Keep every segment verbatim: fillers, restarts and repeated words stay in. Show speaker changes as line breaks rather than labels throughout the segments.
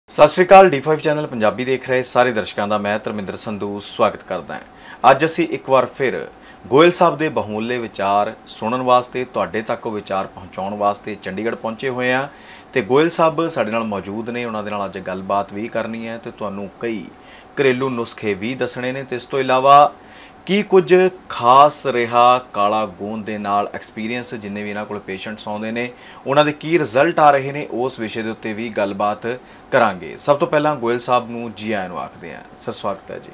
सत श्री अकाल D five channel Punjabi देख रहे सारे दर्शकों का मैं धर्मिंदर संधू स्वागत करदा हां। अज असी एक बार फिर गोयल साहब के बहुमूल्य विचार सुनने वास्ते तुहाडे तक विचार पहुँचाउण वास्ते चंडीगढ़ पहुँचे हुए हैं तो गोयल साहब साडे नाल मौजूद ने। उन्हां दे नाल अज गलबात भी करनी है तो तुहानूं कई घरेलू नुस्खे भी दसणे ने। तो इस तो इलावा की कुछ खास रहा काला गोंद दे नाल एक्सपीरियंस जिन्ने भी इन्हां कोल पेशेंट्स आउंदे ने उन्हां दे की रिजल्ट आ रहे ने उस विषय दे उत्ते भी गलबात करांगे। सब तो पहला गोयल साहब नूं जी आयां नूं आखदे हैं। सर स्वागत है जी।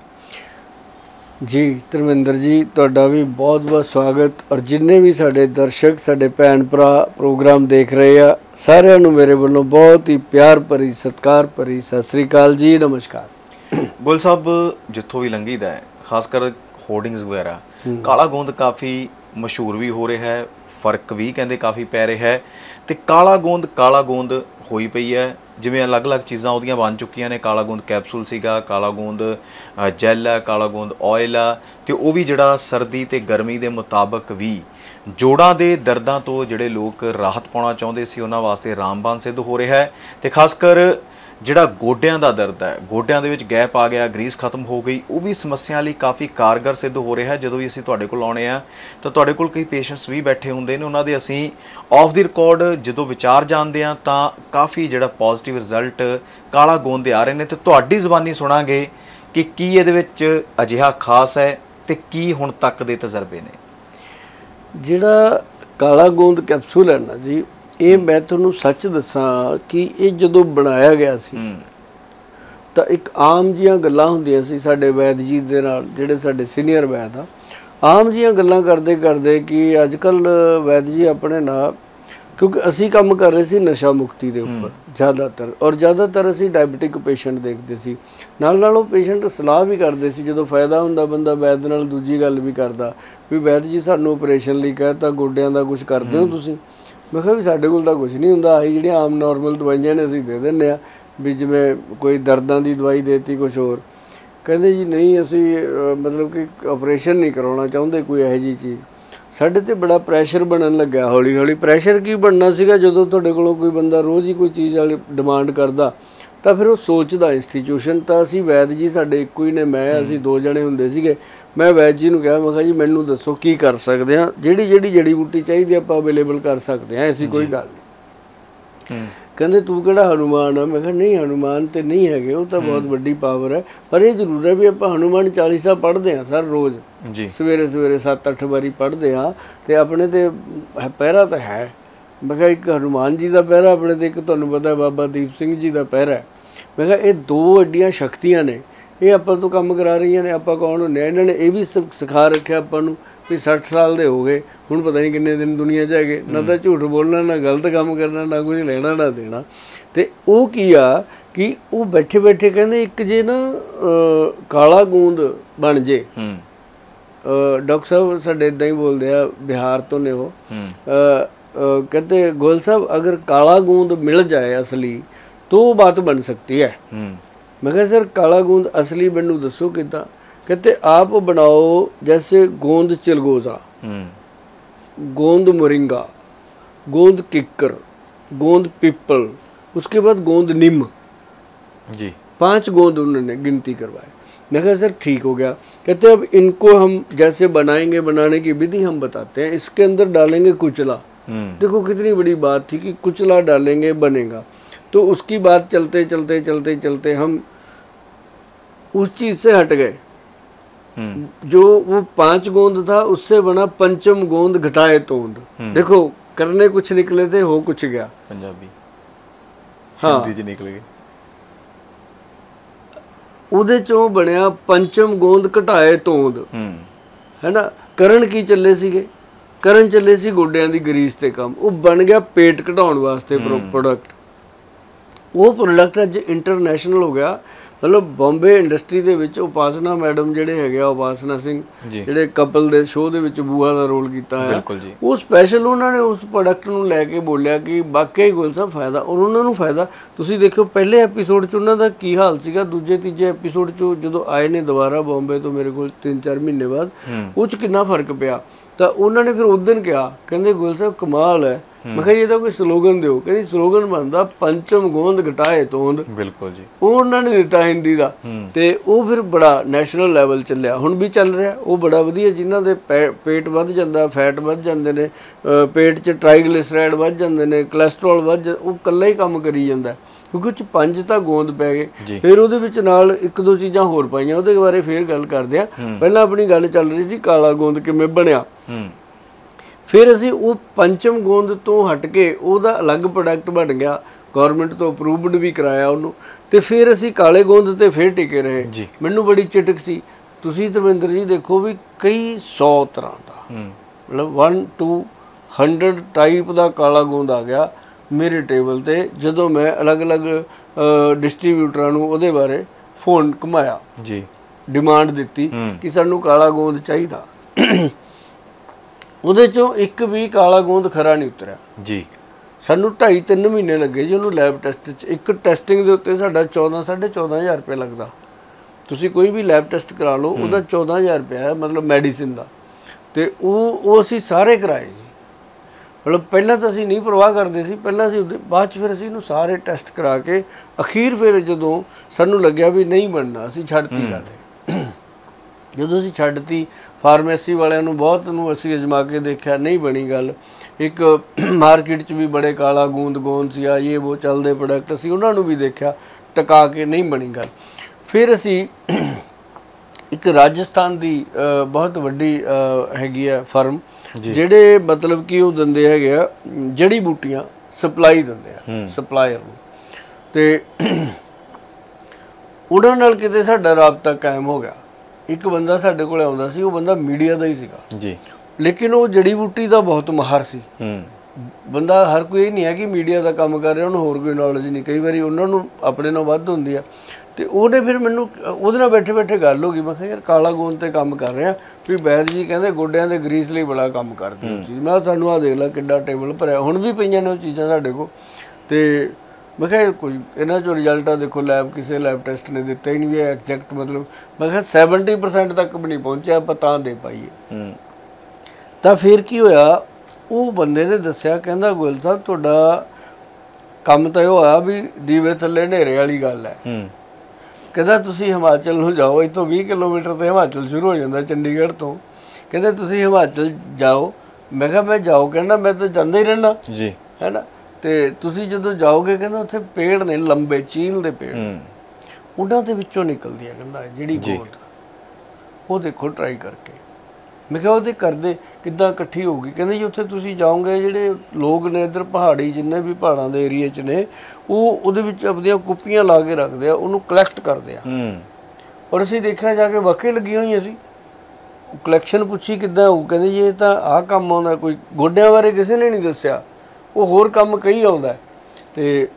जी धर्मिंदर जी तुहाडा भी बहुत बहुत स्वागत और जिन्ने भी साडे दर्शक साडे भैन भरा प्रोग्राम देख रहे आ सारिआं नूं मेरे वल्लों बहुत ही प्यार भरी सत्कार भरी सत श्री अकाल जी नमस्कार।
गोयल साहब जिथों भी लंघीदा है खासकर होर्डिंग्स वगैरह काला गोंद काफ़ी मशहूर भी हो रहा है, फर्क भी कहते काफ़ी पै रहा है। तो काला गोंद काला गोंद होई पई है जिवें अलग अलग चीज़ां उहदियां बन चुकियां ने। काला गोंद कैप्सूल सीगा, काला गोंद जैल है, काला गोंद ऑयल आ तो वह भी जिहड़ा सर्दी ते गर्मी के मुताबक भी जोड़ां दे दर्दां तो जिहड़े लोग राहत पाउणा चाहुंदे सी उन्हां वास्ते रामबान सिद्ध हो रहा है। तो खासकर जिहड़ा गोडियां दा दर्द है, गोडियां दे विच गैप आ गया, ग्रीस खत्म हो गई, वो भी समस्या लई काफ़ी कारगर सिद्ध हो रहा है। जदों भी असीं तुहाडे कोल आउणे आ तो तुहाडे कोल कई पेशेंट्स भी बैठे हुंदे ने, उन्हां दे असीं ऑफ द रिकॉर्ड जदों विचार जानदे आ तां काफ़ी जिहड़ा पॉजिटिव रिजल्ट काला गोंद दे आ रहे ने। ते तुहाडी ज़बानी सुणांगे कि की इहदे विच अजिहा खास है ते की हुण तक दे तजर्बे ने।
जिहड़ा काला गोंद कैप्सूल है ना जी, ये मैं तुहानूं सच दसां कि ये जदों बनाया गया सी ਤਾਂ ਇੱਕ ਆਮ ਜੀਆਂ ਗੱਲਾਂ ਹੁੰਦੀਆਂ ਸੀ ਸਾਡੇ ਵੈਦ ਜੀ ਦੇ ਨਾਲ ਜਿਹੜੇ ਸਾਡੇ ਸੀਨੀਅਰ ਵੈਦ ਆ। ਆਮ ਜੀਆਂ ਗੱਲਾਂ ਕਰਦੇ ਕਰਦੇ ਕਿ ਅੱਜ ਕੱਲ੍ਹ ਵੈਦ ਜੀ ਆਪਣੇ ਨਾਲ ਕਿਉਂਕਿ ਅਸੀਂ ਕੰਮ ਕਰ ਰਹੇ ਸੀ ਨਸ਼ਾ ਮੁਕਤੀ ਦੇ ਉੱਪਰ ਜ਼ਿਆਦਾਤਰ ਔਰ ਜ਼ਿਆਦਾਤਰ ਅਸੀਂ ਡਾਇਬਟਿਕ ਪੇਸ਼ੈਂਟ ਦੇਖਦੇ ਸੀ। ਨਾਲ ਨਾਲ ਉਹ ਪੇਸ਼ੈਂਟ ਸਲਾਹ ਵੀ ਕਰਦੇ ਸੀ ਜਦੋਂ ਫਾਇਦਾ ਹੁੰਦਾ ਬੰਦਾ ਵੈਦ ਨਾਲ ਦੂਜੀ ਗੱਲ ਵੀ ਕਰਦਾ ਵੀ ਵੈਦ ਜੀ ਸਾਨੂੰ ਆਪਰੇਸ਼ਨ ਲਈ ਕਹਿਤਾ ਗੋਡਿਆਂ ਦਾ ਕੁਝ ਕਰਦੇ ਹੋ ਤੁਸੀਂ। ਮੈਂ ਕਿਹਾ ਵੀ ਸਾਡੇ ਕੋਲ ਤਾਂ ਕੁਛ ਨਹੀਂ ਹੁੰਦਾ, ਆਹੀ ਜਿਹੜੀਆਂ ਆਮ ਨੋਰਮਲ ਦਵਾਈਆਂ ਨੇ ਅਸੀਂ ਦੇ ਦਿੰਦੇ ਹਾਂ ਵੀ ਜਿਵੇਂ ਕੋਈ ਦਰਦਾਂ ਦੀ ਦਵਾਈ ਦੇਤੀ ਕੁਛ ਹੋਰ। ਕਹਿੰਦੇ ਜੀ ਨਹੀਂ ਅਸੀਂ ਮਤਲਬ ਕਿ ਆਪਰੇਸ਼ਨ ਨਹੀਂ ਕਰਾਉਣਾ ਚਾਹੁੰਦੇ ਕੋਈ ਇਹੋ ਜਿਹੀ ਚੀਜ਼। ਸਾਡੇ 'ਤੇ ਬੜਾ ਪ੍ਰੈਸ਼ਰ ਬਣਨ ਲੱਗਿਆ ਹੌਲੀ ਹੌਲੀ। ਪ੍ਰੈਸ਼ਰ ਕੀ ਬਣਨਾ ਸੀਗਾ ਜਦੋਂ ਤੁਹਾਡੇ ਕੋਲੋਂ ਕੋਈ ਬੰਦਾ ਰੋਜ਼ ਹੀ ਕੋਈ ਚੀਜ਼ ਵਾਲੀ ਡਿਮਾਂਡ ਕਰਦਾ ਤਾਂ ਫਿਰ ਉਹ ਸੋਚਦਾ ਇੰਸਟੀਟਿਊਸ਼ਨ ਤਾਂ ਅਸੀਂ ਵੈਦ ਜੀ ਸਾਡੇ ਇੱਕੋ ਹੀ ਨੇ, ਮੈਂ ਅਸੀਂ ਦੋ ਜਣੇ ਹੁੰਦੇ ਸੀਗੇ। ਮੈਂ ਵੈਦ ਜੀ ਨੂੰ ਕਿਹਾ ਮੈਂ ਕਿਹਾ ਜੀ ਮੈਨੂੰ ਦੱਸੋ ਕੀ ਕਰ ਸਕਦੇ ਹਾਂ, ਜਿਹੜੀ ਜਿਹੜੀ ਜੜੀ ਬੂਟੀ ਚਾਹੀਦੀ ਆਪਾਂ ਅਵੇਲੇਬਲ ਕਰ ਸਕਦੇ ਹਾਂ, ਐਸੀ ਕੋਈ ਗੱਲ ਨਹੀਂ। ਕਹਿੰਦੇ ਤੂੰ ਕਿਹੜਾ ਹਨੂਮਾਨ ਆ? ਮੈਂ ਕਿਹਾ ਨਹੀਂ ਹਨੂਮਾਨ ਤੇ ਨਹੀਂ ਹੈਗੇ, ਉਹ ਤਾਂ ਬਹੁਤ ਵੱਡੀ ਪਾਵਰ ਹੈ, ਪਰ ਇਹ ਜ਼ਰੂਰ ਹੈ ਵੀ ਆਪਾਂ ਹਨੂਮਾਨ ਚਾਲੀਸਾ ਪੜ੍ਹਦੇ ਹਾਂ ਸਰ ਰੋਜ਼ ਜੀ, ਸਵੇਰੇ ਸਵੇਰੇ ਸੱਤ ਅੱਠ ਵਾਰੀ ਪੜ੍ਹਦੇ ਹਾਂ ਅਤੇ ਆਪਣੇ ਤੇ ਪਹਿਰਾ ਤਾਂ ਹੈ। ਮੈਂ ਕਿਹਾ ਇੱਕ ਹਨੂਮਾਨ ਜੀ ਦਾ ਪਹਿਰਾ ਆਪਣੇ ਤੇ ਇੱਕ ਤੁਹਾਨੂੰ ਪਤਾ ਬਾਬਾ ਦੀਪ ਸਿੰਘ ਜੀ ਦਾ ਪਹਿਰਾ। ਮੈਂ ਕਿਹਾ ਇਹ ਦੋ ਐਡੀਆਂ ਸ਼ਕਤੀਆਂ ਨੇ, ਇਹ ਆਪਾਂ ਤੋਂ ਕੰਮ ਕਰਾ ਰਹੀਆਂ ਨੇ। ਆਪਾਂ ਕੌਣ ਹੁੰਦੇ ਹਾਂ? ਇਹਨਾਂ ਨੇ ਇਹ ਵੀ ਸ ਸਿਖਾ ਰੱਖਿਆ ਆਪਾਂ ਨੂੰ ਵੀ ਸੱਠ ਸਾਲ ਦੇ ਹੋ ਗਏ ਹੁਣ ਪਤਾ ਨਹੀਂ ਕਿੰਨੇ ਦਿਨ ਦੁਨੀਆ 'ਚ ਹੈਗੇ, ਨਾ ਤਾਂ ਝੂਠ ਬੋਲਣਾ ਨਾ ਗਲਤ ਕੰਮ ਕਰਨਾ ਨਾ ਕੁਝ ਲੈਣਾ ਨਾ ਦੇਣਾ। ਅਤੇ ਉਹ ਕੀ ਆ ਕਿ ਉਹ ਬੈਠੇ ਬੈਠੇ ਕਹਿੰਦੇ ਇੱਕ ਜੇ ਨਾ ਕਾਲਾ ਗੂੰਦ ਬਣ ਜੇ। ਡਾਕਟਰ ਸਾਹਿਬ ਸਾਡੇ ਇੱਦਾਂ ਹੀ ਬੋਲਦੇ ਆ, ਬਿਹਾਰ ਤੋਂ ਨੇ ਉਹ। ਕਹਿੰਦੇ ਗੋयल साहब अगर काला गूंद मिल जाए असली तो वो बात बन सकती है। मैं कहा सर काला गूंद असली मैनू दसो कितना? कहते आप बनाओ जैसे गोंद चिलगोजा, गोंद मोरिंगा, गोंद किक्कर, गोंद पीपल, उसके बाद गोंद नीम जी, पांच गोंद उन्होंने गिनती करवाए। मैं कहा सर ठीक हो गया। कहते अब इनको हम जैसे बनाएंगे बनाने की विधि हम बताते हैं, इसके अंदर डालेंगे कुचला। देखो कितनी बड़ी बात थी कि कुचला डालेंगे बनेगा। तो उसकी बात चलते चलते चलते चलते हम उस चीज़ से हट गए। जो वो पांच गोंद था उससे बना पंचम गोंद घटाए तोंद। देखो करने कुछ निकले थे हो कुछ गया।
पंजाबी
हाँ
निकल गए।
ਉਹਦੇ ਚੋਂ ਬਣਿਆ ਪੰਚਮ ਗੋਂਦ ਘਟਾਏ ਤੋਂਦ ਹੈ ਨਾ। ਕਰਨ ਕੀ ਚੱਲੇ ਸੀਗੇ? ਕਰਨ ਚੱਲੇ ਸੀ ਗੋਡਿਆਂ ਦੀ ਗਰੀਸ ਤੇ ਕੰਮ। ਉਹ ਬਣ ਗਿਆ ਪੇਟ ਘਟਾਉਣ ਵਾਸਤੇ ਪ੍ਰੋਡਕਟ। ਉਹ ਪ੍ਰੋਡਕਟ ਅੱਜ ਇੰਟਰਨੈਸ਼ਨਲ ਹੋ ਗਿਆ। ਮਤਲਬ ਬੰਬੇ ਇੰਡਸਟਰੀ ਦੇ ਵਿੱਚ ਉਪਾਸਨਾ ਮੈਡਮ ਜਿਹੜੇ ਹੈਗੇ ਆ, ਉਪਾਸਨਾ ਸਿੰਘ ਜਿਹੜੇ ਕਪਲ ਦੇ ਸ਼ੋਅ ਦੇ ਵਿੱਚ ਬੂਆ ਦਾ ਰੋਲ ਕੀਤਾ ਹੈ, ਉਹ ਸਪੈਸ਼ਲ ਉਹਨਾਂ ਨੇ ਉਸ ਪ੍ਰੋਡਕਟ ਨੂੰ ਲੈ ਕੇ ਬੋਲਿਆ ਕਿ ਵਾਕਈ ਗੋयल ਸਾਹਿਬ ਫਾਇਦਾ। ਔਰ ਉਹਨਾਂ ਨੂੰ ਫਾਇਦਾ ਤੁਸੀਂ ਦੇਖਿਓ ਪਹਿਲੇ ਐਪੀਸੋਡ 'ਚ ਉਹਨਾਂ ਦਾ ਕੀ ਹਾਲ ਸੀਗਾ, ਦੂਜੇ ਤੀਜੇ ਐਪੀਸੋਡ 'ਚ ਜਦੋਂ ਆਏ ਨੇ ਦੁਬਾਰਾ ਬੰਬੇ ਤੋਂ ਮੇਰੇ ਕੋਲ ਤਿੰਨ ਚਾਰ ਮਹੀਨੇ ਬਾਅਦ, ਉਹ 'ਚ ਕਿੰਨਾ ਫਰਕ ਪਿਆ। ਤਾਂ ਉਹਨਾਂ ਨੇ ਫਿਰ ਉਸ ਦਿਨ ਕਿਹਾ, ਕਹਿੰਦੇ ਗੋयल ਸਾਹਿਬ ਕਮਾਲ ਹੈ मैं कहा ਇਹਦਾ ਕੋਈ ਸਲੋਗਨ ਦਿਓ। ਕਹਿੰਦੀ ਸਲੋਗਨ ਬਣਦਾ ਪੰਚਮ ਗੋਂਦ ਘਟਾਏ ਤੋਂਦ।
ਬਿਲਕੁਲ ਜੀ,
ਉਹ ਉਹਨਾਂ ਨੇ ਦਿੱਤਾ ਹਿੰਦੀ ਦਾ, ਤੇ ਉਹ ਫਿਰ ਬੜਾ ਨੈਸ਼ਨਲ ਲੈਵਲ ਚੱਲਿਆ, ਹੁਣ ਵੀ ਚੱਲ ਰਿਹਾ। ਉਹ ਬੜਾ ਵਧੀਆ, ਜਿਨ੍ਹਾਂ ਦੇ ਪੇਟ ਵੱਧ ਜਾਂਦਾ, ਫੈਟ ਵੱਧ ਜਾਂਦੇ ਨੇ, ਪੇਟ 'ਚ ਟ੍ਰਾਈਗਲਿਸਰਾਈਡ ਵੱਧ ਜਾਂਦੇ ਨੇ, ਕੋਲੈਸਟਰੋਲ ਵੱਧ, ਉਹ ਇਕੱਲਾ ਹੀ ਕੰਮ ਕਰੀ ਜਾਂਦਾ, ਕਿਉਂਕਿ ਉਹ 'ਚ ਪੰਜ ਤਾਂ ਗੋਂਦ ਪੈ ਗਏ। ਫਿਰ ਉਹਦੇ ਵਿੱਚ ਨਾਲ ਇੱਕ ਦੋ ਚੀਜ਼ਾਂ ਹੋਰ ਪਾਈਆਂ, ਉਹਦੇ ਬਾਰੇ ਫਿਰ ਗੱਲ ਕਰਦੇ ਆ। ਪਹਿਲਾਂ ਆਪਣੀ ਗੱਲ ਚੱਲ ਰਹੀ ਸੀ ਕਾਲਾ ਗੋਂਦ ਕਿਵੇਂ ਬਣਿਆ। ਫਿਰ ਅਸੀਂ ਉਹ ਪੰਚਮ ਗੋਂਦ ਤੋਂ ਹਟ ਕੇ ਉਹਦਾ ਅਲੱਗ ਪ੍ਰੋਡਕਟ ਬਣ ਗਿਆ, ਗੌਰਮੈਂਟ ਤੋਂ ਅਪਰੂਵਡ ਵੀ ਕਰਾਇਆ ਉਹਨੂੰ, ਤੇ ਫਿਰ ਅਸੀਂ ਕਾਲੇ ਗੋਂਦ ਤੇ ਫਿਰ ਟਿਕੇ ਰਹੇ। ਮੈਨੂੰ ਬੜੀ ਚਿਟਕ ਸੀ। ਤੁਸੀਂ ਧਰਮਿੰਦਰ ਜੀ ਦੇਖੋ ਵੀ ਕਈ ਸੌ ਤਰ੍ਹਾਂ ਦਾ, ਮਤਲਬ ਵਨ ਟੂ ਹੰਡਰਡ ਟਾਈਪ ਦਾ ਕਾਲਾ ਗੋਂਦ ਆ ਗਿਆ ਮੇਰੇ ਟੇਬਲ ਤੇ, ਜਦੋਂ ਮੈਂ ਅਲੱਗ-ਅਲੱਗ ਡਿਸਟਰੀਬਿਊਟਰਾਂ ਨੂੰ ਉਹਦੇ ਬਾਰੇ ਫੋਨ ਘੁਮਾਇਆ ਜੀ, ਡਿਮਾਂਡ ਦਿੱਤੀ ਕਿ ਸਾਨੂੰ ਕਾਲਾ ਗੋਂਦ ਚਾਹੀਦਾ। ਉਹਦੇ ਚੋਂ ਇੱਕ ਵੀ ਕਾਲਾ ਗੋਂਦ ਖਰਾ ਨਹੀਂ ਉਤਰਿਆ ਜੀ। ਸਾਨੂੰ ਢਾਈ ਤਿੰਨ ਮਹੀਨੇ ਲੱਗੇ ਜੀ ਉਹਨੂੰ ਲੈਬ ਟੈਸਟ 'ਚ। ਇੱਕ ਟੈਸਟਿੰਗ ਦੇ ਉੱਤੇ ਸਾਡਾ ਚੌਦਾਂ ਸਾਢੇ ਚੌਦਾਂ ਹਜ਼ਾਰ ਰੁਪਇਆ ਲੱਗਦਾ। ਤੁਸੀਂ ਕੋਈ ਵੀ ਲੈਬ ਟੈਸਟ ਕਰਾ ਲਓ, ਉਹਦਾ ਚੌਦਾਂ ਹਜ਼ਾਰ ਰੁਪਇਆ ਹੈ, ਮਤਲਬ ਮੈਡੀਸਿਨ ਦਾ। ਤੇ ਉਹ ਉਹ ਅਸੀਂ ਸਾਰੇ ਕਰਾਏ ਜੀ। ਮਤਲਬ ਪਹਿਲਾਂ ਤਾਂ ਅਸੀਂ ਨਹੀਂ ਪਰਵਾਹ ਕਰਦੇ ਸੀ, ਪਹਿਲਾਂ ਅਸੀਂ ਉਹਦੇ ਬਾਅਦ 'ਚ ਫਿਰ ਅਸੀਂ ਇਹਨੂੰ ਸਾਰੇ ਟੈਸਟ ਕਰਾ ਕੇ ਅਖੀਰ ਫਿਰ ਜਦੋਂ ਸਾਨੂੰ ਲੱਗਿਆ ਵੀ ਨਹੀਂ ਬਣਨਾ, ਅਸੀਂ ਛੱਡਤੀ ਗੱਲ। ਜਦੋਂ ਅਸੀਂ ਛੱਡਤੀ, ਫਾਰਮੇਸੀ ਵਾਲਿਆਂ ਨੂੰ ਬਹੁਤ ਨੂੰ ਅਸੀਂ ਅਜਮਾ ਕੇ ਦੇਖਿਆ, ਨਹੀਂ ਬਣੀ ਗੱਲ। ਇੱਕ ਮਾਰਕੀਟ 'ਚ ਵੀ ਬੜੇ ਕਾਲਾ ਗੂੰਦ ਗੋਂਦ ਸੀ ਆ ਇਹ ਉਹ ਚੱਲਦੇ ਪ੍ਰੋਡਕਟ, ਅਸੀਂ ਉਹਨਾਂ ਨੂੰ ਵੀ ਦੇਖਿਆ, ਟਿਕਾ ਕੇ ਨਹੀਂ ਬਣੀ ਗੱਲ। ਫਿਰ ਅਸੀਂ ਇੱਕ ਰਾਜਸਥਾਨ ਦੀ ਬਹੁਤ ਵੱਡੀ ਹੈਗੀ ਆ ਫਰਮ, ਜਿਹੜੇ ਮਤਲਬ ਕਿ ਉਹ ਦਿੰਦੇ ਹੈਗੇ ਆ ਜੜੀ ਬੂਟੀਆਂ, ਸਪਲਾਈ ਦਿੰਦੇ ਆ ਸਪਲਾਇਰ ਨੂੰ, ਤੇ ਉਹਨਾਂ ਨਾਲ ਕਿਤੇ ਸਾਡਾ ਰਾਬਤਾ ਕਾਇਮ ਹੋ ਗਿਆ। ਇੱਕ ਬੰਦਾ ਸਾਡੇ ਕੋਲ ਆਉਂਦਾ ਸੀ, ਉਹ ਬੰਦਾ ਮੀਡੀਆ ਦਾ ਹੀ ਸੀਗਾ ਜੀ, ਲੇਕਿਨ ਉਹ ਜੜੀ ਬੂਟੀ ਦਾ ਬਹੁਤ ਮਾਹਰ ਸੀ। ਬੰਦਾ ਹਰ ਕੋਈ ਇਹ ਨਹੀਂ ਹੈ ਕਿ ਮੀਡੀਆ ਦਾ ਕੰਮ ਕਰ ਰਿਹਾ ਉਹਨੂੰ ਹੋਰ ਕੋਈ ਨੌਲੇਜ ਨਹੀਂ, ਕਈ ਵਾਰੀ ਉਹਨਾਂ ਨੂੰ ਆਪਣੇ ਨਾਲ ਵੱਧ ਹੁੰਦੀ ਆ। ਤੇ ਉਹਨੇ ਫਿਰ ਮੈਨੂੰ ਉਹਦੇ ਨਾਲ ਬੈਠੇ ਬੈਠੇ ਗੱਲ ਹੋ ਗਈ। ਮੈਂ ਕਿਹਾ ਯਾਰ ਕਾਲਾ ਗੋਂਦ ਤੇ ਕੰਮ ਕਰ ਰਿਹਾ, ਵੀ ਵੈਦ ਜੀ ਕਹਿੰਦੇ ਗੋਡਿਆਂ ਦੇ ਗਰੀਸ ਲਈ ਬੜਾ ਕੰਮ ਕਰਦੇ ਹੋ ਚੀਜ਼। ਮੈਂ ਸਾਨੂੰ ਆਹ ਦੇਖ ਲਾ ਕਿੱਡਾ ਟੇਬਲ ਭਰਿਆ, ਹੁਣ ਵੀ ਪਈਆਂ ਨੇ ਉਹ ਚੀਜ਼ਾਂ ਸਾਡੇ ਕੋਲ। ਤੇ ਮੈਂ ਕਿਹਾ ਕੁਝ ਇਹਨਾਂ 'ਚੋਂ ਰਿਜ਼ਲਟਾਂ ਦੇਖੋ, ਲੈਬ ਕਿਸੇ ਲੈਬ ਟੈਸਟ ਨੇ ਦਿੱਤਾ ਹੀ ਨਹੀਂ ਵੀ ਐਗਜੈਕਟ, ਮਤਲਬ ਮੈਂ ਕਿਹਾ ਸੈਵਨਟੀ ਪਰਸੈਂਟ ਤੱਕ ਵੀ ਨਹੀਂ ਪਹੁੰਚਿਆ, ਆਪਾਂ ਤਾਂ ਦੇ ਪਾਈਏ। ਤਾਂ ਫਿਰ ਕੀ ਹੋਇਆ, ਉਹ ਬੰਦੇ ਨੇ ਦੱਸਿਆ, ਕਹਿੰਦਾ ਗੋਇਲ ਸਾਹਿਬ ਤੁਹਾਡਾ ਕੰਮ ਤਾਂ ਇਹ ਹੋਇਆ ਵੀ ਦੀਵੇ ਥੱਲੇ ਹਨੇਰੇ ਵਾਲੀ ਗੱਲ ਹੈ। ਕਹਿੰਦਾ ਤੁਸੀਂ ਹਿਮਾਚਲ ਨੂੰ ਜਾਓ, ਇੱਥੋਂ ਵੀਹ ਕਿਲੋਮੀਟਰ 'ਤੇ ਹਿਮਾਚਲ ਸ਼ੁਰੂ ਹੋ ਜਾਂਦਾ ਚੰਡੀਗੜ੍ਹ ਤੋਂ। ਕਹਿੰਦੇ ਤੁਸੀਂ ਹਿਮਾਚਲ ਜਾਓ। ਮੈਂ ਕਿਹਾ ਮੈਂ ਜਾਓ, ਕਹਿੰਦਾ ਮੈਂ ਤਾਂ ਜਾਂਦਾ ਹੀ ਰਹਿਣਾ ਜੀ, ਹੈ ਨਾ। ਤੇ ਤੁਸੀਂ ਜਦੋਂ ਜਾਓਗੇ, ਕਹਿੰਦਾ ਉੱਥੇ ਪੇੜ ਨੇ ਲੰਬੇ ਚੀਲ ਦੇ ਪੇੜ, ਉਹਨਾਂ ਦੇ ਵਿੱਚੋਂ ਨਿਕਲਦੀ ਹੈ ਕਹਿੰਦਾ ਜਿਹੜੀ ਗੋਂਦ, ਉਹ ਦੇਖੋ ਟਰਾਈ ਕਰਕੇ। ਮੈਂ ਕਿਹਾ ਉਹਦੇ ਕਰਦੇ ਕਿੱਦਾਂ ਇਕੱਠੀ ਹੋਊਗੀ? ਕਹਿੰਦੇ ਜੀ ਉੱਥੇ ਤੁਸੀਂ ਜਾਓਗੇ, ਜਿਹੜੇ ਲੋਕ ਨੇ ਇੱਧਰ ਪਹਾੜੀ ਜਿੰਨੇ ਵੀ ਪਹਾੜਾਂ ਦੇ ਏਰੀਏ 'ਚ ਨੇ, ਉਹ ਉਹਦੇ ਵਿੱਚ ਆਪਣੀਆਂ ਕੁੱਪੀਆਂ ਲਾ ਕੇ ਰੱਖਦੇ ਆ, ਉਹਨੂੰ ਕਲੈਕਟ ਕਰਦੇ ਆ। ਔਰ ਅਸੀਂ ਦੇਖਿਆ ਜਾ ਕੇ ਵਾਕਈ ਲੱਗੀਆਂ ਹੋਈਆਂ ਸੀ। ਕਲੈਕਸ਼ਨ ਪੁੱਛੀ ਕਿੱਦਾਂ ਹੋਊ? ਕਹਿੰਦੇ ਜੀ ਇਹ ਤਾਂ ਆਹ ਕੰਮ ਆਉਂਦਾ, ਕੋਈ ਗੋਡਿਆਂ ਬਾਰੇ ਕਿਸੇ ਨੇ ਨਹੀਂ ਦੱਸਿਆ, ਉਹ ਹੋਰ ਕੰਮ ਕਈ ਆਉਂਦਾ। ਤੇ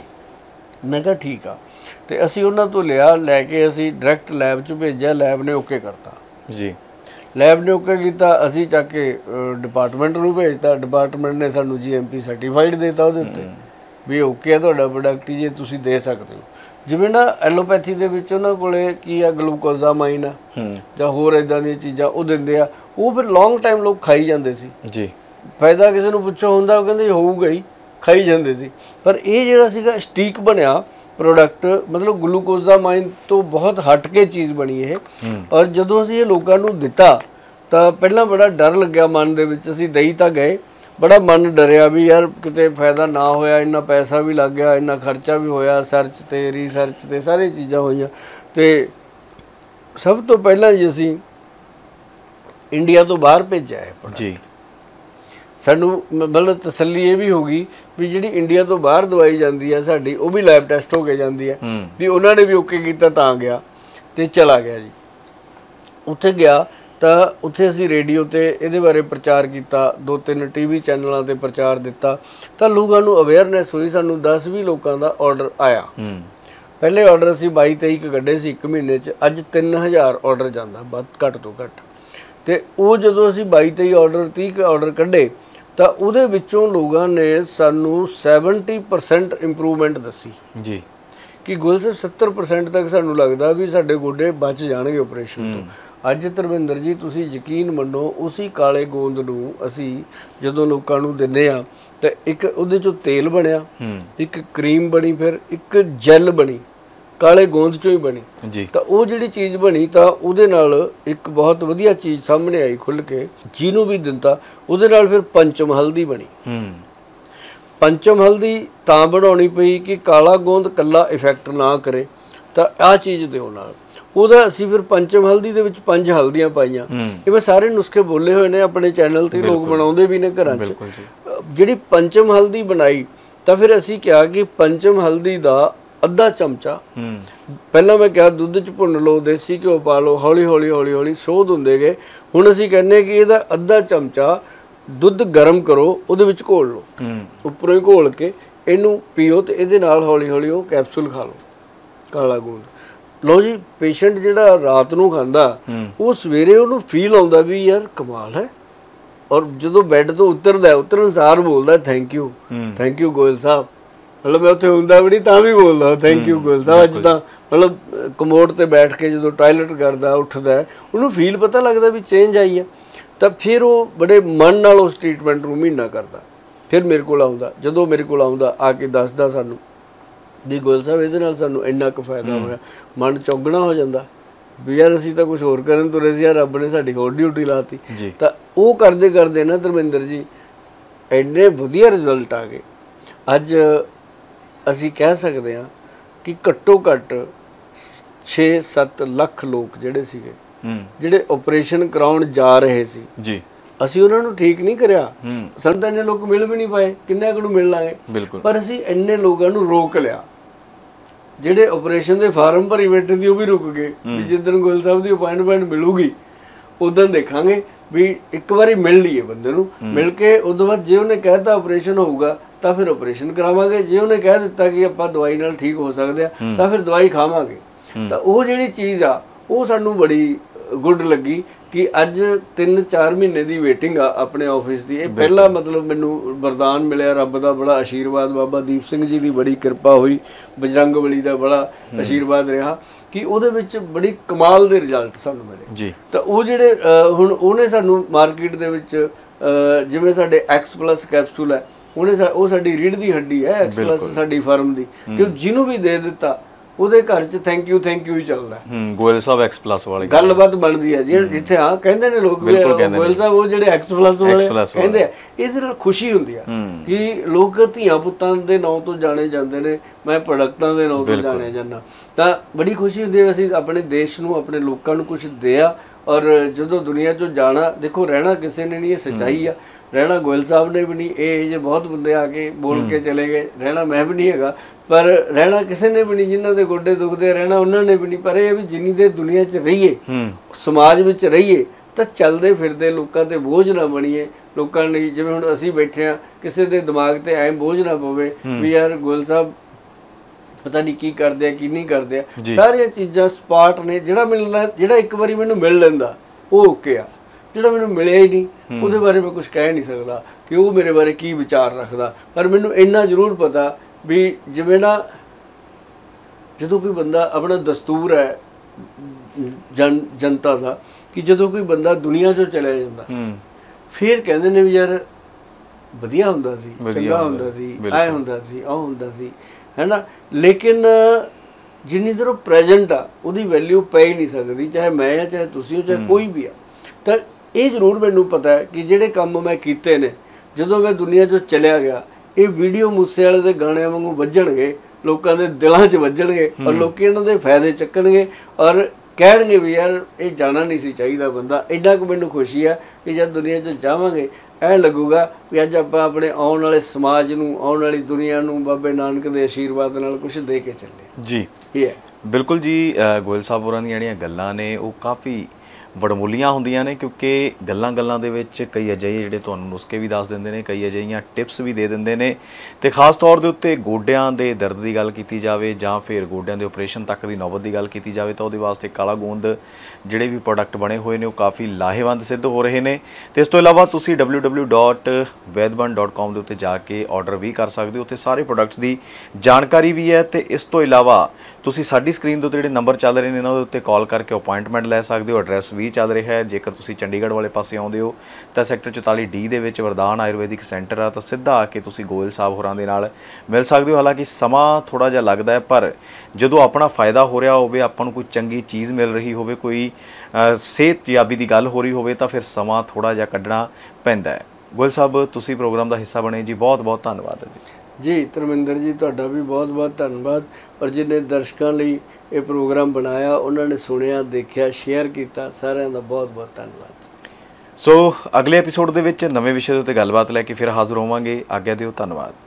ਮੈਂ ਕਿਹਾ ਠੀਕ ਆ। ਤੇ ਅਸੀਂ ਉਹਨਾਂ ਤੋਂ ਲਿਆ, ਲੈ ਕੇ ਅਸੀਂ ਡਾਇਰੈਕਟ ਲੈਬ 'ਚ ਭੇਜਿਆ, ਲੈਬ ਨੇ ਓਕੇ ਕਰਤਾ ਜੀ। ਲੈਬ ਨੇ ਓਕੇ ਕੀਤਾ, ਅਸੀਂ ਚੱਕ ਕੇ ਡਿਪਾਰਟਮੈਂਟ ਨੂੰ ਭੇਜਤਾ, ਡਿਪਾਰਟਮੈਂਟ ਨੇ ਸਾਨੂੰ ਜੀ ਐਮ ਪੀ ਸਰਟੀਫਾਈਡ ਦੇਤਾ ਉਹਦੇ ਉੱਤੇ ਵੀ ਓਕੇ ਆ ਤੁਹਾਡਾ ਪ੍ਰੋਡਕਟ, ਜੇ ਤੁਸੀਂ ਦੇ ਸਕਦੇ ਹੋ। ਜਿਵੇਂ ਨਾ ਐਲੋਪੈਥੀ ਦੇ ਵਿੱਚ ਉਹਨਾਂ ਕੋਲੇ ਕੀ ਆ, ਗਲੂਕੋਜ਼ਾਮਾਈਨ ਆ ਜਾਂ ਹੋਰ ਇੱਦਾਂ ਦੀਆਂ ਚੀਜ਼ਾਂ ਉਹ ਦਿੰਦੇ ਆ, ਉਹ ਫਿਰ ਲੌਂਗ ਟਾਈਮ ਲੋਕ ਖਾਈ ਜਾਂਦੇ ਸੀ ਜੀ। ਫਾਇਦਾ ਕਿਸੇ ਨੂੰ ਪੁੱਛੋ ਹੁੰਦਾ, ਉਹ ਕਹਿੰਦੇ ਹੋਊਗਾ ਹੀ, ਖਾਈ ਜਾਂਦੇ ਸੀ। ਪਰ ਇਹ ਜਿਹੜਾ ਸੀਗਾ ਸਟੀਕ ਬਣਿਆ ਪ੍ਰੋਡਕਟ, ਮਤਲਬ ਗਲੂਕੋਜ਼ਾਮਾਈਨ ਤੋਂ ਬਹੁਤ ਹਟ ਕੇ ਚੀਜ਼ ਬਣੀ ਇਹ। ਔਰ ਜਦੋਂ ਅਸੀਂ ਇਹ ਲੋਕਾਂ ਨੂੰ ਦਿੱਤਾ ਤਾਂ ਪਹਿਲਾਂ ਬੜਾ ਡਰ ਲੱਗਿਆ ਮਨ ਦੇ ਵਿੱਚ, ਅਸੀਂ ਦਈ ਤਾਂ ਗਏ, ਬੜਾ ਮਨ ਡਰਿਆ ਵੀ ਯਾਰ ਕਿਤੇ ਫਾਇਦਾ ਨਾ ਹੋਇਆ, ਇੰਨਾ ਪੈਸਾ ਵੀ ਲੱਗ ਗਿਆ, ਇੰਨਾ ਖਰਚਾ ਵੀ ਹੋਇਆ, ਸਰਚ ਤੇ ਰਿਸਰਚ ਤੇ ਸਾਰੀਆਂ ਚੀਜ਼ਾਂ ਹੋਈਆਂ। ਤੇ ਸਭ ਤੋਂ ਪਹਿਲਾਂ ਜੀ ਅਸੀਂ ਇੰਡੀਆ ਤੋਂ ਬਾਹਰ ਭੇਜਿਆ ਹੈ ਜੀ। ਸਾਨੂੰ ਮਤਲਬ ਤਸੱਲੀ ਇਹ ਵੀ ਹੋ ਗਈ ਵੀ ਜਿਹੜੀ ਇੰਡੀਆ ਤੋਂ ਬਾਹਰ ਦਵਾਈ ਜਾਂਦੀ ਹੈ ਸਾਡੀ, ਉਹ ਵੀ ਲੈਬ ਟੈਸਟ ਹੋ ਕੇ ਜਾਂਦੀ ਹੈ ਵੀ ਉਹਨਾਂ ਨੇ ਵੀ ਓਕੇ ਕੀਤਾ ਤਾਂ ਗਿਆ। ਤੇ ਚਲਾ ਗਿਆ ਜੀ। ਉੱਥੇ ਗਿਆ ਤਾਂ ਉੱਥੇ ਅਸੀਂ ਰੇਡੀਓ 'ਤੇ ਇਹਦੇ ਬਾਰੇ ਪ੍ਰਚਾਰ ਕੀਤਾ, ਦੋ ਤਿੰਨ ਟੀ ਵੀ ਚੈਨਲਾਂ 'ਤੇ ਪ੍ਰਚਾਰ ਦਿੱਤਾ, ਤਾਂ ਲੋਕਾਂ ਨੂੰ ਅਵੇਅਰਨੈਸ ਹੋਈ। ਸਾਨੂੰ ਦਸ ਵੀਹ ਲੋਕਾਂ ਦਾ ਔਡਰ ਆਇਆ। ਪਹਿਲੇ ਔਡਰ ਅਸੀਂ ਬਾਈ ਤੇਈ ਕੁ ਕੱਢੇ ਸੀ ਇੱਕ ਮਹੀਨੇ 'ਚ, ਅੱਜ ਤਿੰਨ ਹਜ਼ਾਰ ਔਡਰ ਜਾਂਦਾ, ਵੱਧ ਘੱਟ ਤੋਂ ਘੱਟ। ਤੇ ਉਹ ਜਦੋਂ ਅਸੀਂ ਬਾਈ ਤੇਈ ਔਡਰ ਤੀਹ ਕੁ ਔਡਰ ਕੱਢੇ ਤਾਂ ਉਹਦੇ ਵਿੱਚੋਂ ਲੋਕਾਂ ਨੇ ਸਾਨੂੰ ਸੈਵਨਟੀ ਪਰਸੈਂਟ ਇੰਪਰੂਵਮੈਂਟ ਦੱਸੀ ਜੀ, ਕਿ ਗੋਲ ਸਾਹਿਬ ਸੱਤਰ ਪਰਸੈਂਟ ਤੱਕ ਸਾਨੂੰ ਲੱਗਦਾ ਵੀ ਸਾਡੇ ਗੋਡੇ ਬਚ ਜਾਣਗੇ ਆਪਰੇਸ਼ਨ ਤੋਂ। ਅੱਜ ਧਰਮਿੰਦਰ ਜੀ ਤੁਸੀਂ ਯਕੀਨ ਮੰਨੋ ਉसी ਕਾਲੇ ਗੋਂਦ ਨੂੰ ਅਸੀਂ ਜਦੋਂ ਲੋਕਾਂ ਨੂੰ ਦਿੰਦੇ ਆ ਤਾਂ ਇੱਕ ਉਹਦੇ ਚੋਂ ਤੇਲ ਬਣਿਆ, ਇੱਕ ਕਰੀਮ ਬਣੀ, ਫਿਰ ਇੱਕ ਜੈਲ ਬਣੀ, ਕਾਲੇ ਗੋਂਦ ਚੋਂ ਹੀ ਬਣੀ
ਜੀ।
ਤਾਂ ਉਹ ਜਿਹੜੀ ਚੀਜ਼ ਬਣੀ ਤਾਂ ਉਹਦੇ ਨਾਲ ਇੱਕ ਬਹੁਤ ਵਧੀਆ ਚੀਜ਼ ਸਾਹਮਣੇ ਆਈ ਖੁੱਲ ਕੇ, ਜਿਹਨੂੰ ਵੀ ਦਿੰਦਾ ਉਹਦੇ ਨਾਲ ਫਿਰ ਪੰਚਮ ਹਲਦੀ ਬਣੀ। ਪੰਚਮ ਹਲਦੀ ਤਾਂ ਬਣਾਉਣੀ ਪਈ ਕਿ ਕਾਲਾ ਗੋਂਦ ਕੱਲਾ ਇਫੈਕਟ ਨਾ ਕਰੇ, ਤਾਂ ਆਹ ਚੀਜ਼ ਦਿਓ ਨਾਲ। ਉਹਦਾ ਅਸੀਂ ਫਿਰ ਪੰਚਮ ਹਲਦੀ ਦੇ ਵਿੱਚ ਪੰਜ ਹਲਦੀਆਂ ਪਾਈਆਂ। ਇਹ ਮੈਂ ਸਾਰੇ ਨੁਸਖੇ ਬੋਲੇ ਹੋਏ ਨੇ ਆਪਣੇ ਚੈਨਲ ਤੇ, ਲੋਕ ਬਣਾਉਂਦੇ ਵੀ ਨੇ ਘਰਾਂ 'ਚ। ਜਿਹੜੀ ਪੰਚਮ ਹਲਦੀ ਬਣਾਈ ਤਾਂ ਫਿਰ ਅਸੀਂ ਕਿਹਾ ਕਿ ਪੰਚਮ ਹਲਦੀ ਦਾ ਅੱਧਾ ਚਮਚਾ, ਪਹਿਲਾਂ ਮੈਂ ਕਿਹਾ ਦੁੱਧ 'ਚ ਭੁੰਨ ਲਓ, ਦੇਸੀ ਘਿਓ ਪਾ ਲਓ, ਹੌਲੀ ਹੌਲੀ ਹੌਲੀ ਹੌਲੀ ਸੋਧ ਹੁੰਦੇ ਗਏ। ਹੁਣ ਅਸੀਂ ਕਹਿੰਦੇ ਕਿ ਇਹਦਾ ਅੱਧਾ ਚਮਚਾ ਦੁੱਧ ਗਰਮ ਕਰੋ, ਉਹਦੇ ਵਿੱਚ ਘੋਲ ਲਓ, ਉੱਪਰੋਂ ਹੀ ਘੋਲ ਕੇ ਇਹਨੂੰ ਪੀਓ ਤੇ ਇਹਦੇ ਨਾਲ ਹੌਲੀ ਹੌਲੀ ਉਹ ਕੈਪਸੂਲ ਖਾ ਲਓ ਕਾਲਾ ਗੋਂਦ। ਲਓ ਜੀ, ਪੇਸ਼ੈਂਟ ਜਿਹੜਾ ਰਾਤ ਨੂੰ ਖਾਂਦਾ ਉਹ ਸਵੇਰੇ ਉਹਨੂੰ ਫੀਲ ਆਉਂਦਾ ਵੀ ਯਾਰ ਕਮਾਲ ਹੈ, ਔਰ ਜਦੋਂ ਬੈੱਡ ਤੋਂ ਉਤਰਦਾ ਉਤਰਨ ਅਨੁਸਾਰ ਬੋਲਦਾ thank you thank you Goyal Sahib. ਮਤਲਬ ਮੈਂ ਉੱਥੇ ਹੁੰਦਾ ਵੀ ਨਹੀਂ ਤਾਂ ਵੀ ਬੋਲਦਾ ਥੈਂਕ ਯੂ ਗੋਇਲ ਸਾਹਿਬ। ਅੱਜ ਤਾਂ ਮਤਲਬ ਕਮੋਡ ਤੇ ਬੈਠ ਕੇ ਜਦੋਂ ਟਾਇਲਟ ਕਰਦਾ ਉੱਠਦਾ ਉਹਨੂੰ ਫੀਲ ਪਤਾ ਲੱਗਦਾ ਵੀ ਚੇਂਜ ਆਈ ਹੈ। ਤਾਂ ਫਿਰ ਉਹ ਬੜੇ ਮਨ ਨਾਲ ਉਸ ਟ੍ਰੀਟਮੈਂਟ ਨੂੰ ਮਹੀਨਾ ਕਰਦਾ, ਫਿਰ ਮੇਰੇ ਕੋਲ ਆਉਂਦਾ। ਜਦੋਂ ਮੇਰੇ ਕੋਲ ਆਉਂਦਾ ਆ ਕੇ ਦੱਸਦਾ ਸਾਨੂੰ ਵੀ ਗੋਇਲ ਸਾਹਿਬ ਇਹਦੇ ਨਾਲ ਸਾਨੂੰ ਇੰਨਾ ਕੁ ਫਾਇਦਾ ਹੋਇਆ, ਮਨ ਚੌਗਣਾ ਹੋ ਜਾਂਦਾ ਵੀ ਯਾਰ ਅਸੀਂ ਤਾਂ ਕੁਛ ਹੋਰ ਕਰਨ ਤੁਰੇ ਸੀ, ਯਾਰ ਰੱਬ ਨੇ ਸਾਡੀ ਹੋਰ ਡਿਊਟੀ ਲਾਤੀ। ਤਾਂ ਉਹ ਕਰਦੇ ਕਰਦੇ ਨਾ ਧਰਮਿੰਦਰ ਜੀ ਇੰਨੇ ਵਧੀਆ ਰਿਜ਼ਲਟ ਆ ਗਏ। ਅੱਜ ਅਸੀਂ ਕਹਿ ਸਕਦੇ ਹਾਂ ਕਿ ਘੱਟੋ ਘੱਟ ਛੇ ਸੱਤ ਲੱਖ ਲੋਕ ਜਿਹੜੇ ਸੀਗੇ ਜਿਹੜੇ ਆਪਰੇਸ਼ਨ ਕਰਾਉਣ ਜਾ ਰਹੇ ਸੀ ਜੀ, ਅਸੀਂ ਉਹਨਾਂ ਨੂੰ ਠੀਕ ਨਹੀਂ ਕਰਿਆ। ਸਾਨੂੰ ਤਾਂ ਇੰਨੇ ਲੋਕ ਮਿਲ ਵੀ ਨਹੀਂ ਪਾਏ, ਕਿੰਨੇ ਕੁ ਨੂੰ ਮਿਲ ਲਾਂਗੇ, ਪਰ ਅਸੀਂ ਇੰਨੇ ਲੋਕਾਂ ਨੂੰ ਰੋਕ ਲਿਆ। ਜਿਹੜੇ ਆਪਰੇਸ਼ਨ ਦੇ ਫਾਰਮ ਭਰੀ ਬੈਠੇ ਸੀ ਉਹ ਵੀ ਰੁਕ ਗਏ ਵੀ ਜਿੱਦਣ ਗੋਇਲ ਸਾਹਿਬ ਦੀ ਅਪਾਇੰਟਮੈਂਟ ਮਿਲੂਗੀ ਉਦੋਂ ਦੇਖਾਂਗੇ ਵੀ ਇੱਕ ਵਾਰੀ ਮਿਲ ਲਈਏ ਬੰਦੇ ਨੂੰ। ਮਿਲ ਕੇ ਉਦੋਂ ਬਾਅਦ ਜੇ ਉਹਨੇ ਕਹਿਤਾ ਆਪਰੇਸ਼ਨ ਹੋਊਗਾ ਤਾਂ ਫਿਰ ਆਪਰੇਸ਼ਨ ਕਰਾਵਾਂਗੇ, ਜੇ ਉਹਨੇ ਕਹਿ ਦਿੱਤਾ ਕਿ ਆਪਾਂ ਦਵਾਈ ਨਾਲ ਠੀਕ ਹੋ ਸਕਦੇ ਆ ਤਾਂ ਫਿਰ ਦਵਾਈ ਖਾਵਾਂਗੇ। ਤਾਂ ਉਹ ਜਿਹੜੀ ਚੀਜ਼ ਆ ਉਹ ਸਾਨੂੰ ਬੜੀ ਗੁੱਡ ਲੱਗੀ ਕਿ ਅੱਜ ਤਿੰਨ ਚਾਰ ਮਹੀਨੇ ਦੀ ਵੇਟਿੰਗ ਆ ਆਪਣੇ ਆਫਿਸ ਦੀ। ਇਹ ਪਹਿਲਾ ਮਤਲਬ ਮੈਨੂੰ ਵਰਦਾਨ ਮਿਲਿਆ ਰੱਬ ਦਾ, ਬੜਾ ਆਸ਼ੀਰਵਾਦ, ਬਾਬਾ ਦੀਪ ਸਿੰਘ ਜੀ ਦੀ ਬੜੀ ਕਿਰਪਾ ਹੋਈ, ਬਜਰੰਗ ਬਲੀ ਦਾ ਬੜਾ ਆਸ਼ੀਰਵਾਦ ਰਿਹਾ ਕਿ ਉਹਦੇ ਵਿੱਚ ਬੜੀ ਕਮਾਲ ਦੇ ਰਿਜ਼ਲਟ ਸਾਨੂੰ ਮਿਲੇ ਜੀ। ਤਾਂ ਉਹ ਜਿਹੜੇ ਹੁਣ ਉਹਨੇ ਸਾਨੂੰ ਮਾਰਕੀਟ ਦੇ ਵਿੱਚ ਜਿਵੇਂ ਸਾਡੇ ਐਕਸ ਪਲੱਸ ਕੈਪਸੂਲ ਹੈ, ਉਹਨੇ ਉਹ ਸਾਡੀ ਰੀੜ੍ਹ ਦੀ ਹੱਡੀ ਹੈ ਐਕਸ ਪਲੱਸ ਸਾਡੀ ਫਰਮ ਦੀ, ਕਿ ਜਿਹਨੂੰ ਵੀ ਦੇ ਦਿੱਤਾ ਉਹਦੇ ਘਰ 'ਚ ਥੈਂਕ ਯੂ ਥੈਂਕ ਯੂ ਹੀ ਚੱਲਦਾ।
ਹੂੰ ਗੋਇਲ ਸਾਹਿਬ ਐਕਸ ਪਲੱਸ ਵਾਲੇ
ਗੱਲਬਾਤ ਬਣਦੀ ਹੈ ਜੇ ਜਿੱਥੇ ਹਾਂ ਕਹਿੰਦੇ ਨੇ ਲੋਕ ਗੋਇਲ ਸਾਹਿਬ ਉਹ ਜਿਹੜੇ ਐਕਸ ਪਲੱਸ ਵਾਲੇ ਕਹਿੰਦੇ ਆ, ਇਹਦੇ ਨਾਲ ਖੁਸ਼ੀ ਹੁੰਦੀ ਆ ਕਿ ਲੋਕ ਧੀਆਂ ਪੁੱਤਾਂ ਦੇ ਨਾਂ ਤੋਂ ਜਾਣੇ ਜਾਂਦੇ ਨੇ, ਮੈਂ ਪ੍ਰੋਡਕਟਾਂ ਦੇ ਨਾਂ ਤੋਂ ਜਾਣਿਆ ਜਾਂਦਾ। ਤਾਂ ਬੜੀ ਖੁਸ਼ੀ ਹੁੰਦੀ ਹੈ ਅਸੀਂ ਆਪਣੇ ਦੇਸ਼ ਨੂੰ ਆਪਣੇ ਲੋਕਾਂ ਨੂੰ ਕੁਝ ਦਿਆ। ਔਰ ਜਦੋਂ ਦੁਨੀਆ 'ਚੋਂ ਜਾਣਾ, ਦੇਖੋ ਰਹਿਣਾ ਕਿਸੇ ਨੇ ਨਹੀਂ, ਇਹ ਸੱਚਾਈ ਆ, ਰਹਿਣਾ ਗੋਇਲ ਸਾਹਿਬ ਨੇ ਵੀ ਨਹੀਂ, ਇਹ ਜੇ ਬਹੁਤ ਬੰਦੇ ਆ ਕੇ ਬੋਲ ਕੇ ਚਲੇ ਗਏ, ਰਹਿਣਾ ਮੈਂ ਵੀ ਨਹੀਂ ਹੈਗਾ, ਪਰ ਰਹਿਣਾ ਕਿਸੇ ਨੇ ਵੀ ਨਹੀਂ, ਜਿਨ੍ਹਾਂ ਦੇ ਗੋਡੇ ਦੁਖਦੇ ਰਹਿਣਾ ਉਹਨਾਂ ਨੇ ਵੀ ਨਹੀਂ। ਪਰ ਇਹ ਵੀ ਜਿੰਨੀ ਦੇਰ ਦੁਨੀਆ 'ਚ ਰਹੀਏ, ਸਮਾਜ ਵਿੱਚ ਰਹੀਏ, ਤਾਂ ਚੱਲਦੇ ਫਿਰਦੇ ਲੋਕਾਂ ਤੇ ਬੋਝ ਨਾ ਬਣੀਏ। ਲੋਕਾਂ ਲਈ ਜਿਵੇਂ ਹੁਣ ਅਸੀਂ ਬੈਠੇ ਹਾਂ, ਕਿਸੇ ਦੇ ਦਿਮਾਗ ਤੇ ਐਂ ਬੋਝ ਨਾ ਪਵੇ ਵੀ ਯਾਰ ਗੋਇਲ ਸਾਹਿਬ ਪਤਾ ਨਹੀਂ ਕੀ ਕਰਦੇ ਆ ਕੀ ਨਹੀਂ ਕਰਦੇ ਆ। ਸਾਰੀਆਂ ਚੀਜ਼ਾਂ ਸਪਾਟ ਨੇ। ਜਿਹੜਾ ਮਿਲਦਾ, ਜਿਹੜਾ ਇੱਕ ਵਾਰੀ ਮੈਨੂੰ ਮਿਲ ਲੈਂਦਾ ਉਹ ਓਕੇ ਆ, ਜਿਹੜਾ ਮੈਨੂੰ ਮਿਲਿਆ ਹੀ ਨਹੀਂ ਉਹਦੇ ਬਾਰੇ ਮੈਂ ਕੁਝ ਕਹਿ ਨਹੀਂ ਸਕਦਾ ਕਿ ਉਹ ਮੇਰੇ ਬਾਰੇ ਕੀ ਵਿਚਾਰ ਰੱਖਦਾ। ਪਰ ਮੈਨੂੰ ਇੰਨਾ ਜ਼ਰੂਰ ਪਤਾ ਵੀ ਜਿਵੇਂ ਨਾ ਜਦੋਂ ਕੋਈ ਬੰਦਾ, ਆਪਣਾ ਦਸਤੂਰ ਹੈ ਜਨ ਜਨਤਾ ਦਾ ਕਿ ਜਦੋਂ ਕੋਈ ਬੰਦਾ ਦੁਨੀਆ 'ਚੋਂ ਚਲਿਆ ਜਾਂਦਾ ਫਿਰ ਕਹਿੰਦੇ ਨੇ ਵੀ ਯਾਰ ਵਧੀਆ ਹੁੰਦਾ ਸੀ, ਚੰਗਾ ਹੁੰਦਾ ਸੀ, ਐ ਹੁੰਦਾ ਸੀ, ਉਹ ਹੁੰਦਾ ਸੀ, ਹੈ ਨਾ। ਲੇਕਿਨ ਜਿੰਨੀ ਦੇਰ ਉਹ ਪ੍ਰੈਜੈਂਟ ਆ ਉਹਦੀ ਵੈਲਿਊ ਪੈ ਹੀ ਨਹੀਂ ਸਕਦੀ, ਚਾਹੇ ਮੈਂ ਆ, ਚਾਹੇ ਤੁਸੀਂ ਹੋ, ਚਾਹੇ ਕੋਈ ਵੀ ਆ। ਤਾਂ ਇਹ ਜ਼ਰੂਰ ਮੈਨੂੰ ਪਤਾ ਹੈ ਕਿ ਜਿਹੜੇ ਕੰਮ ਮੈਂ ਕੀਤੇ ਨੇ, ਜਦੋਂ ਮੈਂ ਦੁਨੀਆ 'ਚੋਂ ਚਲਿਆ ਗਿਆ, ਇਹ ਵੀਡੀਓ ਮੂਸੇ ਵਾਲੇ ਦੇ ਗਾਣਿਆਂ ਵਾਂਗੂ ਵੱਜਣਗੇ, ਲੋਕਾਂ ਦੇ ਦਿਲਾਂ 'ਚ ਵੱਜਣਗੇ ਔਰ ਲੋਕ ਇਹਨਾਂ ਦੇ ਫਾਇਦੇ ਚੱਕਣਗੇ ਔਰ ਕਹਿਣਗੇ ਵੀ ਯਾਰ ਇਹ ਜਾਣਾ ਨਹੀਂ ਸੀ ਚਾਹੀਦਾ ਬੰਦਾ। ਇੰਨਾ ਕੁ ਮੈਨੂੰ ਖੁਸ਼ੀ ਆ ਕਿ ਜਦ ਦੁਨੀਆ 'ਚ ਜਾਵਾਂਗੇ ਐਂ ਲੱਗੂਗਾ ਵੀ ਅੱਜ ਆਪਾਂ ਆਪਣੇ ਆਉਣ ਵਾਲੇ ਸਮਾਜ ਨੂੰ, ਆਉਣ ਵਾਲੀ ਦੁਨੀਆ ਨੂੰ ਬਾਬੇ ਨਾਨਕ ਦੇ ਆਸ਼ੀਰਵਾਦ ਨਾਲ ਕੁਝ ਦੇ ਕੇ ਚੱਲੇ ਜੀ। ਇਹ ਹੈ
ਬਿਲਕੁਲ ਜੀ। ਗੋਇਲ ਸਾਹਿਬ ਹੋਰਾਂ ਦੀਆਂ ਜਿਹੜੀਆਂ ਗੱਲਾਂ ਨੇ ਉਹ ਕਾਫੀ ਵਡਮੁੱਲੀਆਂ ਹੁੰਦੀਆਂ ਨੇ, ਕਿਉਂਕਿ ਗੱਲਾਂ ਗੱਲਾਂ ਦੇ ਵਿੱਚ ਕਈ ਅਜਿਹੇ ਜਿਹੜੇ ਤੁਹਾਨੂੰ ਨੁਸਖੇ ਵੀ ਦੱਸ ਦਿੰਦੇ ਨੇ, ਕਈ ਅਜਿਹੀਆਂ ਟਿਪਸ ਵੀ ਦੇ ਦਿੰਦੇ ਨੇ। ਤੇ ਖਾਸ ਤੌਰ ਦੇ ਉੱਤੇ ਗੋਡਿਆਂ ਦੇ ਦਰਦ ਦੀ ਗੱਲ ਕੀਤੀ ਜਾਵੇ ਜਾਂ ਫਿਰ ਗੋਡਿਆਂ ਦੇ ਆਪਰੇਸ਼ਨ ਤੱਕ ਦੀ ਨੌਬਤ ਦੀ ਗੱਲ ਕੀਤੀ ਜਾਵੇ ਤਾਂ ਉਹਦੇ ਵਾਸਤੇ ਕਾਲਾ ਗੋਂਦ ਜਿਹੜੇ ਵੀ ਪ੍ਰੋਡਕਟ ਬਣੇ ਹੋਏ ਨੇ ਉਹ ਕਾਫੀ ਲਾਹੇਵੰਦ ਸਿੱਧ ਹੋ ਰਹੇ ਨੇ। ਤੇ ਇਸ ਤੋਂ ਇਲਾਵਾ ਤੁਸੀਂ W W W dot Vaidban dot com ਦੇ ਉੱਤੇ ਜਾ ਕੇ ਆਰਡਰ ਵੀ ਕਰ ਸਕਦੇ ਹੋ, ਉੱਥੇ ਸਾਰੇ ਪ੍ਰੋਡਕਟਸ ਦੀ ਜਾਣਕਾਰੀ ਵੀ ਹੈ। ਤੇ ਇਸ ਤੋਂ ਇਲਾਵਾ ਤੁਸੀਂ ਸਾਡੀ ਸਕਰੀਨ ਦੇ ਉੱਤੇ ਜਿਹੜੇ ਨੰਬਰ ਚੱਲ ਰਹੇ ਨੇ ਇਹਨਾਂ ਦੇ ਉੱਤੇ ਕਾਲ ਕਰਕੇ ਅਪਾਇੰਟਮੈਂਟ ਲੈ ਸਕਦੇ ਹੋ। ਐਡਰੈਸ ਵੀ ਚੱਲ ਰਿਹਾ ਹੈ। ਜੇਕਰ ਤੁਸੀਂ ਚੰਡੀਗੜ੍ਹ ਵਾਲੇ ਪਾਸੇ ਆਉਂਦੇ ਹੋ ਤਾਂ ਸੈਕਟਰ ਚੁਤਾਲੀ ਡੀ ਦੇ ਵਿੱਚ ਵਰਦਾਨ ਆਯੁਰਵੈਦਿਕ ਸੈਂਟਰ ਆ, ਤਾਂ ਸਿੱਧਾ ਆ ਕੇ ਤੁਸੀਂ ਗੋਇਲ ਸਾਹਿਬ ਹੋਰਾਂ ਦੇ ਨਾਲ ਮਿਲ ਸਕਦੇ ਹੋ। ਹਾਲਾਂਕਿ ਸਮਾਂ ਥੋੜ੍ਹਾ ਜਿਹਾ ਲੱਗਦਾ ਹੈ, ਪਰ ਜਦੋਂ ਆਪਣਾ ਫਾਇਦਾ ਹੋ ਰਿਹਾ ਹੋਵੇ, ਆਪਾਂ ਨੂੰ ਕੋਈ ਚੰਗੀ ਚੀਜ਼ ਮਿਲ ਰਹੀ ਹੋਵੇ, ਕੋਈ ਸਿਹਤਯਾਬੀ ਦੀ ਗੱਲ ਹੋ ਰਹੀ ਹੋਵੇ, ਤਾਂ ਫਿਰ ਸਮਾਂ ਥੋੜ੍ਹਾ ਜਿਹਾ ਕੱਢਣਾ ਪੈਂਦਾ ਹੈ। ਗੋਇਲ ਸਾਹਿਬ, ਤੁਸੀਂ ਪ੍ਰੋਗਰਾਮ ਦਾ ਹਿੱਸਾ ਬਣੇ ਜੀ, ਬਹੁਤ ਬਹੁਤ ਧੰਨਵਾਦ ਹੈ ਜੀ।
ਜੀ ਧਰਮਿੰਦਰ ਜੀ, ਤੁਹਾਡਾ ਵੀ ਬਹੁਤ ਬਹੁਤ ਧੰਨਵਾਦ। ਪਰ ਜਿਹਨੇ ਦਰਸ਼ਕਾਂ ਲਈ ਇਹ ਪ੍ਰੋਗਰਾਮ ਬਣਾਇਆ, ਉਹਨਾਂ ਨੇ ਸੁਣਿਆ, ਦੇਖਿਆ, ਸ਼ੇਅਰ ਕੀਤਾ, ਸਾਰਿਆਂ ਦਾ ਬਹੁਤ ਬਹੁਤ ਧੰਨਵਾਦ।
ਸੋ ਅਗਲੇ ਐਪੀਸੋਡ ਦੇ ਵਿੱਚ ਨਵੇਂ ਵਿਸ਼ੇ ਦੇ ਉੱਤੇ ਗੱਲਬਾਤ ਲੈ ਕੇ ਫਿਰ ਹਾਜ਼ਰ ਹੋਵਾਂਗੇ। ਆਗਿਆ ਦਿਓ, ਧੰਨਵਾਦ।